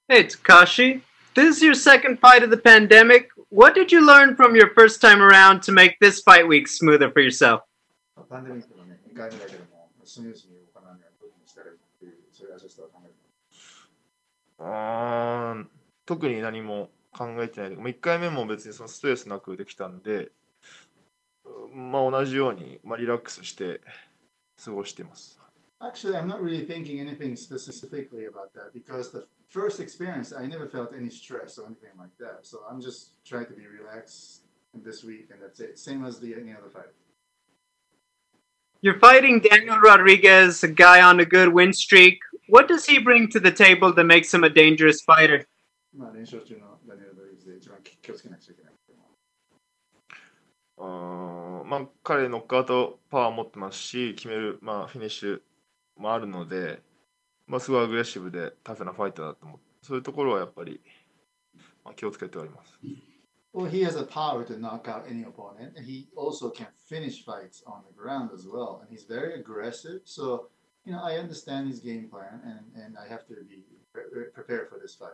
Hey, Takashi. This is your second fight of the pandemic. What did you learn from your first time around to make this fight week smoother for yourself? パンデミックのね、2回目だけども、スムーズに行うにはどういうふうにしたらいいっていう、そういうアジャストを考えて特に何も考えてないで、1回目も別にそのストレスなくできたんで、同じように、リラックスして過ごしています。 Actually, I'm not really thinking anything specifically about that because the first experience, I never felt any stress or anything like that. So I'm just trying to be relaxed in this week, and that's it. Same as any other fight. You're fighting Daniel Rodriguez, a guy on a good win streak. What does he bring to the table that makes him a dangerous fighter? まあ練習中のダニエル・ドリーズで一番気をつけなくちゃいけない。 彼ノックアウトパワー持ってますし、決める、フィニッシュもあるので、すごいアグレッシブでタフなファイターだと思う。そういうところはやっぱり、気をつけております。 Well, he has a power to knock out any opponent, and he also can finish fights on the ground as well. And he's very aggressive. So, I understand his game plan, and I have to be prepared for this fight.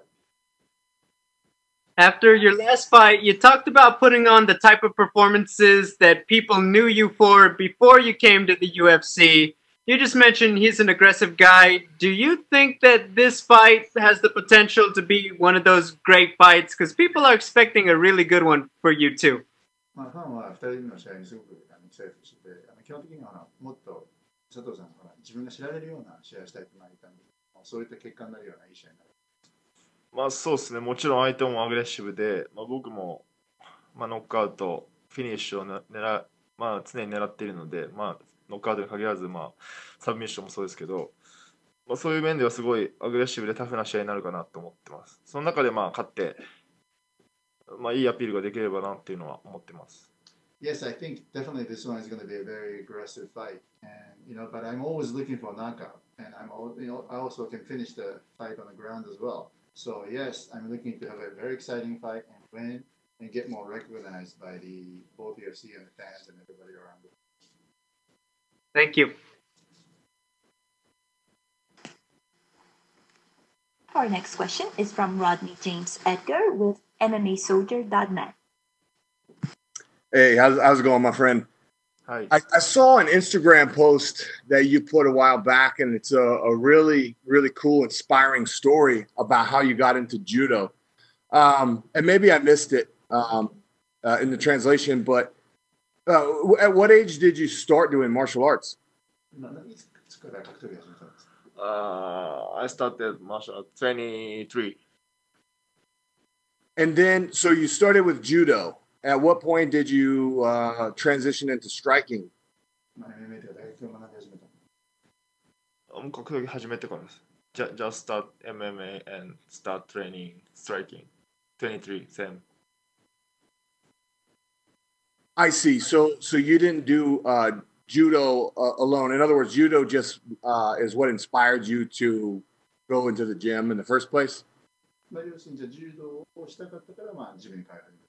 After your last fight, you talked about putting on the type of performances that people knew you for before you came to the UFC. You just mentioned he's an aggressive guy. Do you think that this fight has the potential to be one of those great fights? Because people are expecting a really good one for you too. ファンは2人の試合にすごく期待してて、基本的にはもっと佐藤さんが自分が知られるような試合をしたいと言ったんで、そういった結果になるようないい試合になる。 そうですね、もちろん相手もアグレッシブで、僕も、ノックアウト、フィニッシュを常に狙っているので、ノックアウトに限らず、サブミッションもそうですけど、そういう面ではすごいアグレッシブでタフな試合になるかなと思ってます。その中で勝って、いいアピールができればなっていうのは思ってます。 Yes, I think definitely this one is going to be a very aggressive fight, and but I'm always looking for a knockout, and I also can finish the fight on the ground as well. So yes, I'm looking to have a very exciting fight and win and get more recognized by both UFC and the fans and everybody around it. Thank you. Our next question is from Rodney James Edgar with MMAsoldier.net. Hey, how's it going, my friend? Hi. I saw an Instagram post that you put a while back, and it's a really, really cool, inspiring story about how you got into judo. And maybe I missed it in the translation, but at what age did you start doing martial arts? I started martial arts 23. And then, so you started with judo. At what point did you transition into striking? 格闘技始めてからです。Just start MMA and start training striking. 23, same. I see. So you didn't do judo alone. In other words, judo just is what inspired you to go into the gym in the first place? 要するにじゃあ柔道をしたかったからジムに通い始めた。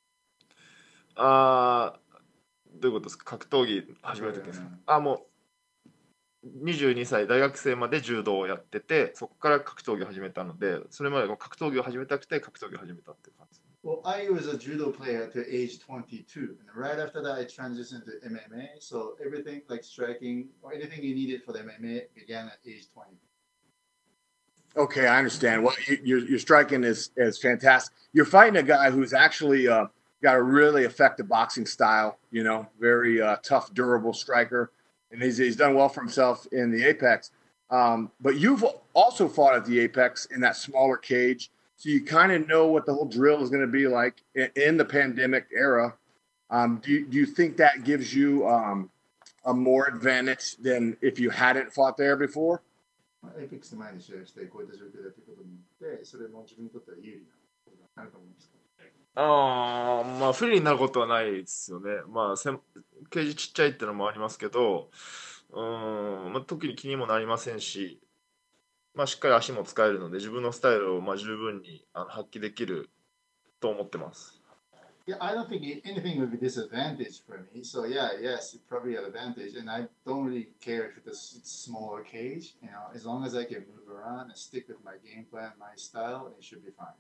どういうことですか？格闘技始める時ですか？もう22歳大学生まで柔道をやってて、そこから格闘技を始めたので、それまで格闘技を始めたくて格闘技を始めたっていう感じです。 Well, I was a judo player to age 22, and right after that, I transitioned to MMA. So everything like striking or anything you needed for the MMA began at age 20. Okay, I understand. Well, your striking is fantastic. You're fighting a guy who's actually got a really effective boxing style. Very tough, durable striker, and he's done well for himself in the Apex. But you've also fought at the Apex in that smaller cage. So you kind of know what the whole drill is going to be like in the pandemic era. Do you think that gives you a more advantage than if you hadn't fought there before? エイペックス前に試合してこういった状況でやっていくことによってそれも自分にとっては有利なことになると思うんですか？ 不利になることはないですよね。ケージちっちゃいってのもありますけど、特に気にもなりませんし、しっかり足も使えるので自分のスタイルを十分に発揮できると思ってます。 Yeah, I don't think anything would be disadvantage for me. So yeah, yes, it's probably an advantage, and I don't really care if it's a smaller cage. You know, as long as I can move around and stick with my game plan, my style, it should be fine.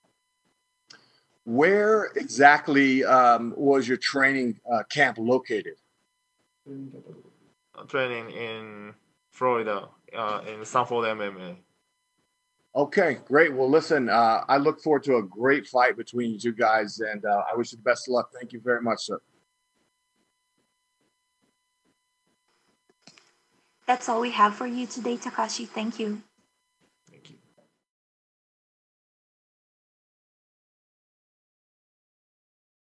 Where exactly was your training camp located? Training in Florida, in Sanford MMA. Okay, great. Well, listen, I look forward to a great fight between you two guys, and I wish you the best of luck. Thank you very much, sir. That's all we have for you today, Takashi. Thank you.